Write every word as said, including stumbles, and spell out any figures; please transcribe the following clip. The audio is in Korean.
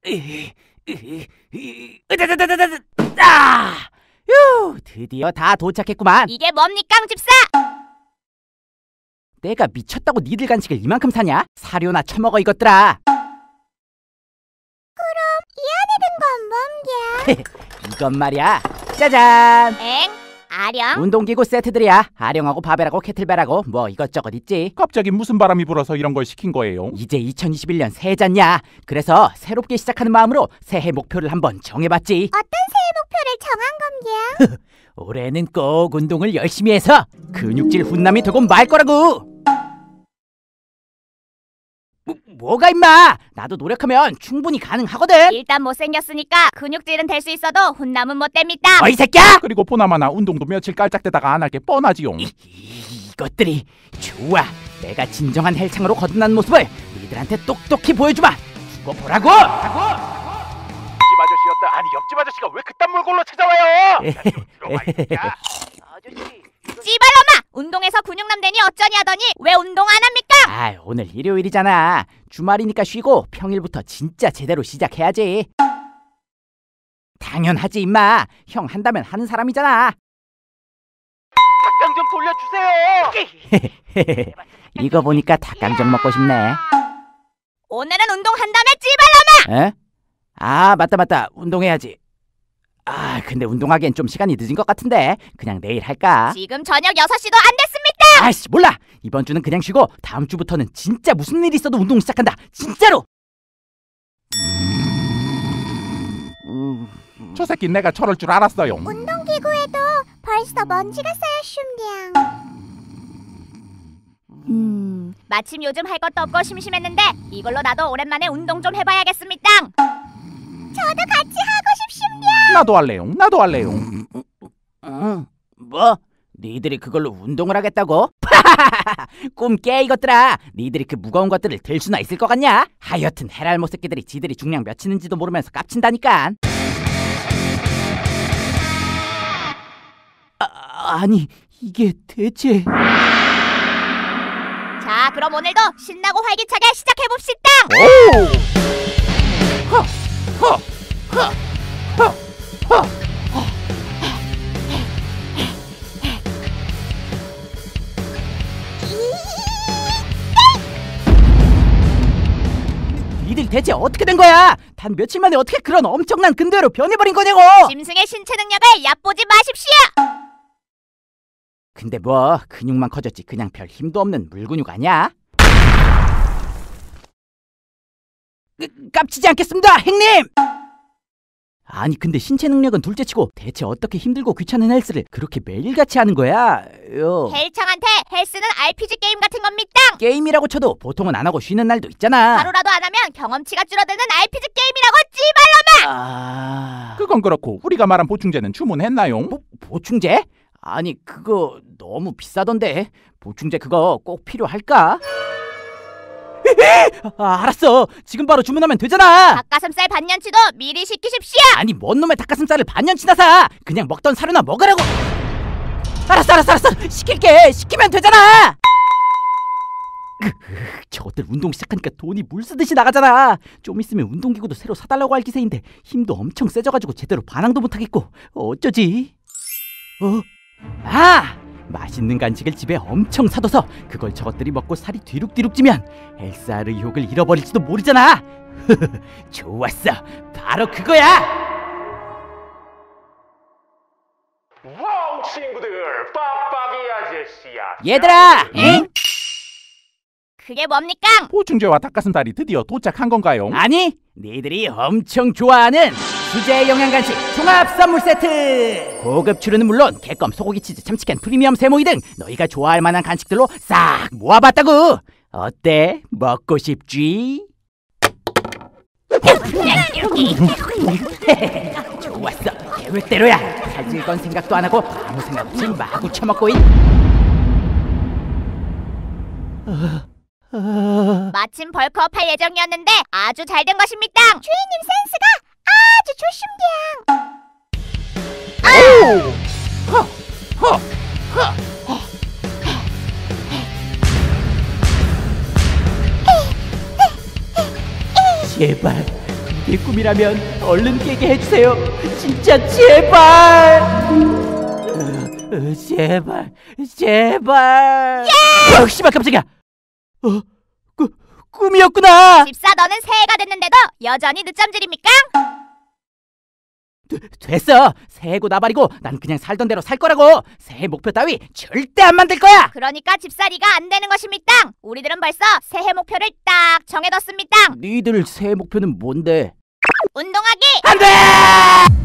아! 휴, 드디어 다 도착했구만. 이게 뭡니까, 집사? 내가 미쳤다고 니들 간식을 이만큼 사냐? 사료나 처먹어 이것들아. 그럼 이 안에 든 건 뭔겨? 이건 말이야, 짜잔! 엥? 아령? 운동기구 세트들이야. 아령하고 바벨하고 캐틀벨하고 뭐 이것저것 있지. 갑자기 무슨 바람이 불어서 이런 걸 시킨 거예요? 이제 이천이십일 년 새해잖냐. 그래서 새롭게 시작하는 마음으로 새해 목표를 한번 정해봤지. 어떤 새해 목표를 정한 건겨? 올해는 꼭 운동을 열심히 해서 근육질 훈남이 되고 말 거라고. 뭐, 뭐가 임마. 나도 노력하면 충분히 가능하거든. 일단 못생겼으니까 근육질은 될 수 있어도 훈남은 못 됩니다. 어이 새끼야. 그리고 보나마나 운동도 며칠 깔짝대다가 안 할 게 뻔하지요. 이, 이, 이것들이 좋아. 내가 진정한 헬창으로 거듭난 모습을 너희들한테 똑똑히 보여주마. 두고 보라고. 옆집 아저씨였다. 아니 옆집 아저씨가 왜 그딴 물건로 찾아와요? 아저씨. 씨발놈아! 운동해서 근육남 되니 어쩌니 하더니 왜 운동 안 합니까? 아, 오늘 일요일이잖아. 주말이니까 쉬고 평일부터 진짜 제대로 시작해야지. 당연하지 임마. 형 한다면 하는 사람이잖아. 닭강 좀 돌려주세요. 이거 보니까 닭강정 먹고 싶네. 오늘은 운동한다며 씨발놈아! 에? 아, 맞다 맞다. 운동해야지. 아, 근데 운동하기엔 좀 시간이 늦은 것 같은데 그냥 내일 할까? 지금 저녁 여섯 시도 안 됐습니다! 아이씨, 몰라. 이번 주는 그냥 쉬고 다음 주부터는 진짜 무슨 일이 있어도 운동 시작한다. 진짜로. 저 새끼 내가 저럴 줄 알았어요. 운동기구에도 벌써 먼지가 쌓여 슌냥. 음... 마침 요즘 할 것도 없고 심심했는데 이걸로 나도 오랜만에 운동 좀 해봐야겠습니다. 저도 같이 하고 싶습니다. 나도 할래요. 나도 할래요. 응. 뭐? 니들이 그걸로 운동을 하겠다고? 꿈 깨 이것들아. 니들이 그 무거운 것들을 들 수나 있을 것 같냐? 하여튼 헤랄모 새끼들이 지들이 중량 몇 치는지도 모르면서 깝친다니까. 아, 아니 이게 대체... 자, 그럼 오늘도 신나고 활기차게 시작해봅시다! 오! 허! 허! 허! 허! 허! 니들 대체 어떻게 된 거야? 단 며칠 만에 어떻게 그런 엄청난 근대로 변해버린 거냐고! 짐승의 신체 능력을 얕보지 마십시오! 근데 뭐 근육만 커졌지 그냥 별 힘도 없는 물근육 아니야? 그, 깝치지 않겠습니다, 형님! 아니 근데 신체 능력은 둘째치고 대체 어떻게 힘들고 귀찮은 헬스를 그렇게 매일같이 하는 거야? 요. 헬창한테 헬스는 알피지 게임 같은 겁니다! 게임이라고 쳐도 보통은 안 하고 쉬는 날도 있잖아. 하루라도 안 하면 경험치가 줄어드는 알피지 게임이라고 찌발놈아! 아... 그건 그렇고 우리가 말한 보충제는 주문했나요? 보, 보충제? 아니 그거 너무 비싸던데. 보충제 그거 꼭 필요할까? 아, 알았어. 지금 바로 주문하면 되잖아. 닭가슴살 반년치도 미리 시키십시오! 아니 뭔 놈의 닭가슴살을 반년치나 사. 그냥 먹던 사료나 먹으라고. 알았어 알았어 알았어. 시킬게. 시키면 되잖아. 저것들 운동 시작하니까 돈이 물쓰듯이 나가잖아. 좀 있으면 운동기구도 새로 사달라고 할 기세인데 힘도 엄청 세져가지고 제대로 반항도 못하겠고 어쩌지? 어? 아! 맛있는 간식을 집에 엄청 사둬서 그걸 저것들이 먹고 살이 뒤룩뒤룩 찌면 헬스할 의욕을 잃어버릴지도 모르잖아. 좋았어. 바로 그거야. 와우 친구들, 빡빡이 아저씨야. 얘들아! 응? 그게 뭡니까? 보충제와 닭가슴살이 드디어 도착한 건가요? 아니, 니들이 엄청 좋아하는 수제 영양간식 종합 선물 세트! 고급 추루는 물론 개껌, 소고기, 치즈, 참치캔, 프리미엄 세모이 등 너희가 좋아할 만한 간식들로 싹 모아봤다고! 어때? 먹고 싶지? 좋았어. 계획대로야. 살찔 건 생각도 안 하고 아무 생각 없이 마구 처먹고 있... 어... 어... 마침 벌크업 할 예정이었는데 아주 잘 된 것입니다. 주인님 센스가 아주 좋습니다. 오! 허! 허! 허! 제발 그게 꿈이라면 얼른 깨게 해주세요. 진짜 제발. 어, 어, 제발, 제발. 예! 어, 씨발 깜짝이야. 어, 꾸, 꿈이었구나. 집사, 너는 새해가 됐는데도 여전히 늦잠질입니까? 되, 됐어. 새해고 나발이고 난 그냥 살던 대로 살 거라고. 새해 목표 따위 절대 안 만들 거야. 그러니까 집살이가 안 되는 것입니다. 우리들은 벌써 새해 목표를 딱 정해뒀습니다. 니들 새해 목표는 뭔데? 운동하기! 안 돼!